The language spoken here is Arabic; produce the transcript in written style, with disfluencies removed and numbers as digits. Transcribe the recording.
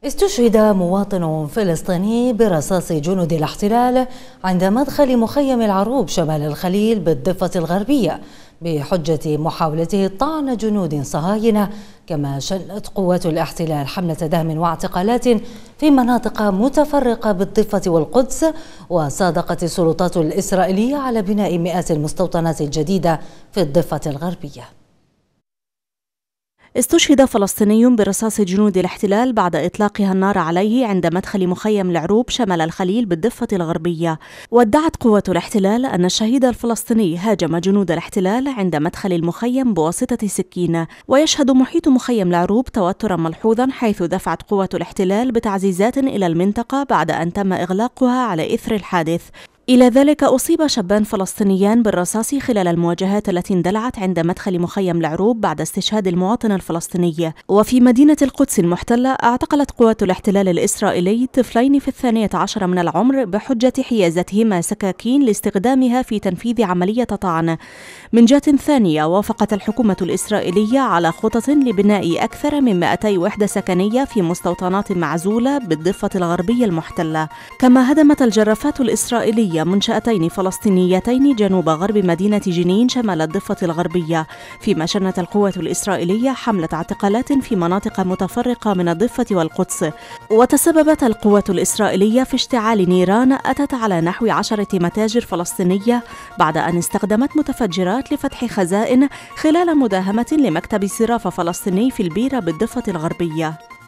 استشهد مواطن فلسطيني برصاص جنود الاحتلال عند مدخل مخيم العروب شمال الخليل بالضفة الغربية بحجة محاولته طعن جنود صهاينة، كما شنت قوات الاحتلال حملة دهم واعتقالات في مناطق متفرقة بالضفة والقدس، وصادقت السلطات الإسرائيلية على بناء مئات المستوطنات الجديدة في الضفة الغربية. استشهد فلسطيني برصاص جنود الاحتلال بعد إطلاقها النار عليه عند مدخل مخيم العروب شمال الخليل بالضفة الغربية. وادعت قوات الاحتلال أن الشهيد الفلسطيني هاجم جنود الاحتلال عند مدخل المخيم بواسطة سكين. ويشهد محيط مخيم العروب توترا ملحوظا، حيث دفعت قوات الاحتلال بتعزيزات إلى المنطقة بعد أن تم إغلاقها على إثر الحادث. إلى ذلك أصيب شابان فلسطينيان بالرصاص خلال المواجهات التي اندلعت عند مدخل مخيم العروب بعد استشهاد المواطن الفلسطيني. وفي مدينة القدس المحتلة اعتقلت قوات الاحتلال الإسرائيلي طفلين في 12 من العمر بحجة حيازتهما سكاكين لاستخدامها في تنفيذ عملية طعن. من جهة ثانية، وافقت الحكومة الإسرائيلية على خطط لبناء أكثر من 200 وحدة سكنية في مستوطنات معزولة بالضفة الغربية المحتلة. كما هدمت الجرافات الإسرائيلية منشأتين فلسطينيتين جنوب غرب مدينة جنين شمال الضفة الغربية، فيما شنت القوات الإسرائيلية حملة اعتقالات في مناطق متفرقة من الضفة والقدس. وتسببت القوات الإسرائيلية في اشتعال نيران أتت على نحو 10 متاجر فلسطينية بعد أن استخدمت متفجرات لفتح خزائن خلال مداهمة لمكتب صرافة فلسطيني في البيرة بالضفة الغربية.